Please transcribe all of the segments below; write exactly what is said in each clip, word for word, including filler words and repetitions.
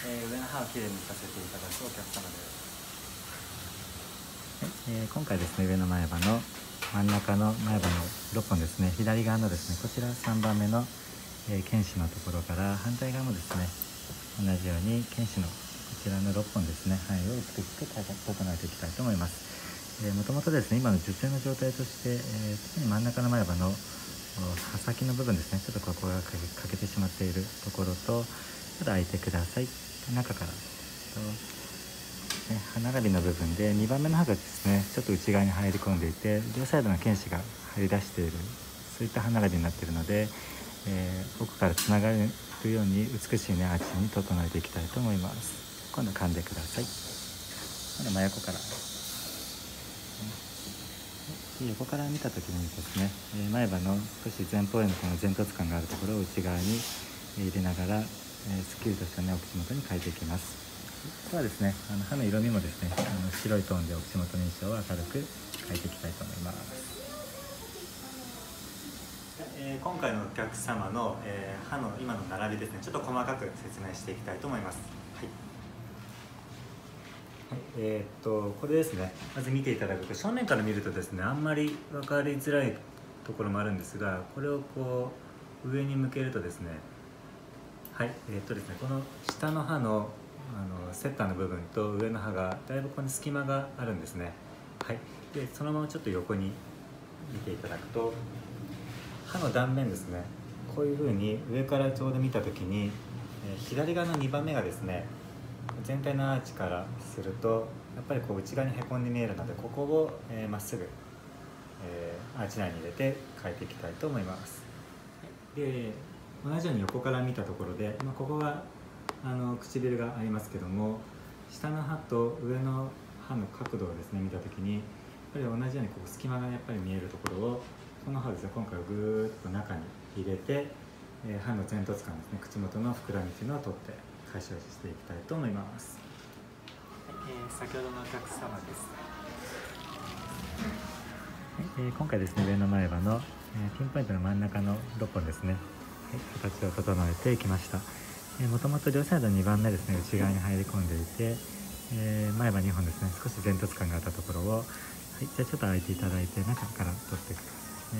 えー、上の歯をきれいにさせていただくお客様です。 えー、今回ですね、上の前歯の真ん中の前歯のろっぽんですね、左側のですね、こちらさんばんめの、えー、犬歯のところから反対側もですね、同じように犬歯のこちらのろっぽんですね、範囲を美しく整えていきたいと思います。えー、もともとですね、今の術前の状態として、えー、特に真ん中の前歯の刃先の部分ですね、ちょっとここが欠けてしまっているところと、ちょっと開いてください。中からとね、歯並びの部分でにばんめの歯がですね、ちょっと内側に入り込んでいて、両サイドの犬歯が張り出している、そういった歯並びになっているので、えー、奥からつながるように美しいねアーチに整えていきたいと思います。今度噛んでください。今度真横から、横から見た時にですね、前歯の少し前方へのこの前凸感があるところを内側に入れながら、すっきりとしたねお口元に変えていきます。あとはですね、あの歯の色味もですね、あの白いトーンでお口元の印象を明るく変えていきたいと思います。 えー、今回のお客様の、えー、歯の今の並びですね、ちょっと細かく説明していきたいと思います。はい。はい、えー、っとこれですね、まず見ていただくと正面から見るとですね、あんまり分かりづらいところもあるんですが、これをこう上に向けるとですね、はい、えー、っとですね、この下の歯のあのセッターの部分と上の歯がだいぶここに隙間があるんですね。はい、でそのままちょっと横に見ていただくと、歯の断面ですね、こういう風に上からちょうど見た時に、えー、左側のにばんめがですね、全体のアーチからするとやっぱりこう内側にへこんで見えるので、ここをま、えー、っすぐ、えー、アーチ内に入れて変えていきたいと思います。で同じように横から見たところで、まあ、ここがあの唇がありますけども、下の歯と上の歯の角度をですね見た時に、やっぱり同じようにこう隙間がやっぱり見えるところを、この歯ですね、今回はぐーっと中に入れて、えー、歯の前凸感ですね、口元の膨らみというのを取って解消していきたいと思います。はい、えー、先ほどのお客様です。 はい、えー、今回ですね、上の前歯の、えー、ピンポイントの真ん中のろっぽんですね、はい、形を整えていきました。もともと両サイドにばんめですね、内側に入り込んでいて、えー、前歯にほんですね、少し前凸感があったところを、はい、じゃあちょっと開いていただいて中から取ってくださいね。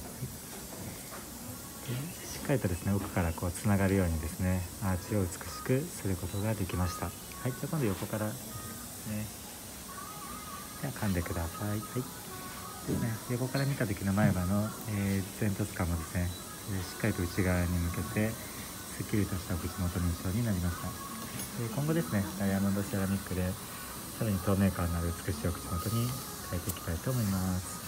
はい、しっかりとですね、奥からこうつながるようにですね、アーチを美しくすることができました。はい、じゃあ今度横からですね、じゃあ噛んでください。はい、ですね、横から見た時の前歯の、えー、前凸感もですね、しっかりと内側に向けてすっきりとしたお口元の印象になりました。今後ですね、ダイヤモンドセラミックでさらに透明感のある美しいお口元に変えていきたいと思います。